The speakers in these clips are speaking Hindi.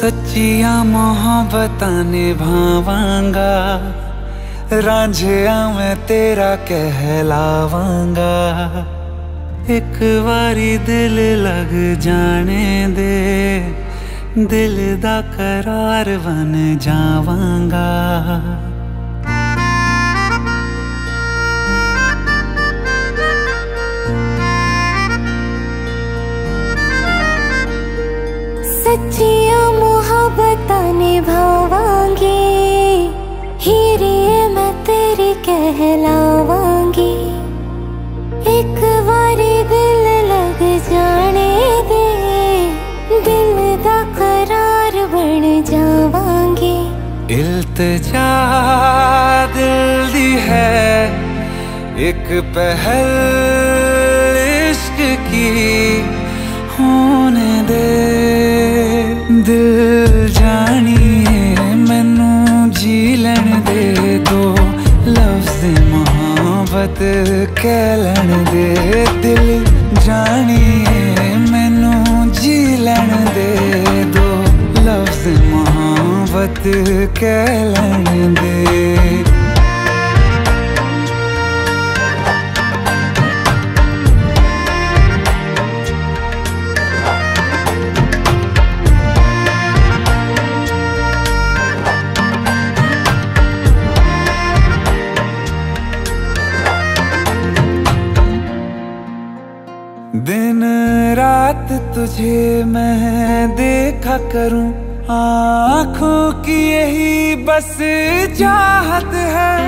सच्चिया मोहब्बतां निभावांगा, रांझिया मैं तेरा कहलावांगा। एक बारी दिल लग जाने दे, दिल दा करार बन जावांगा। सच्चिया मोहब्बतां निभावांगी, हीरिए मैं तेरी कहलावांगी। एक बारी दिल लग जाने दे, दिल दा करार बन जावांगी। इल्तिजा दिल दी है एक पहल इश्क की, होने दे दिल जानिए मैनू जी लैण दे। दो लफ्ज़ मोहब्बत कह लैण दे, दिल जानिए मैनू जी लैण दे। दो लफ्ज़ मोहब्बत कह लैण दे। दिन रात तुझे मैं देखा करूं, आँखों की यही बस चाहत है।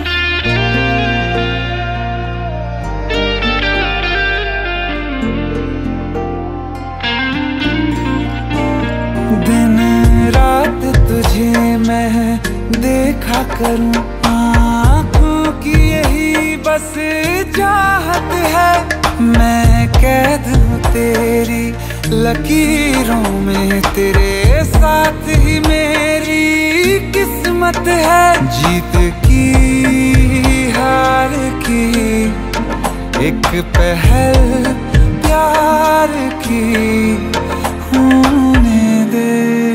दिन रात तुझे मैं देखा करूं, आँखों की यही बस चाहत है। मैं कैद हूँ तेरी लकीरों में, तेरे साथ ही मेरी किस्मत है। जीत की हार की एक पहल प्यार की, होने दे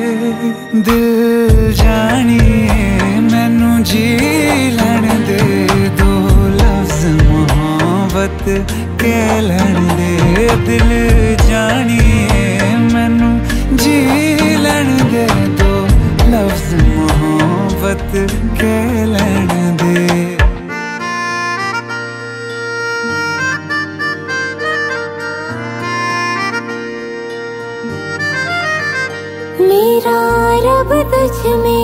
दिल जानिए मैनू जी लैण दे। दो लफ्ज़ मोहब्बत कह लैण दे, दिल जानिए मैनू जी लैण दे। दो लफ्ज़ मोहब्बत कह लैण दे। मेरा रब तुझ में